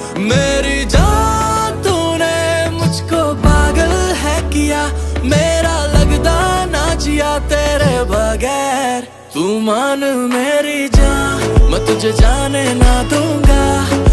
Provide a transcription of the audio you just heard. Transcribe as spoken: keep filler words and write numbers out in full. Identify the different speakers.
Speaker 1: मेरी जान तूने मुझको पागल है किया, मेरा लगदा ना जिया तेरे बगैर। तू मान मेरी जान, मैं तुझे जाने ना दूंगा।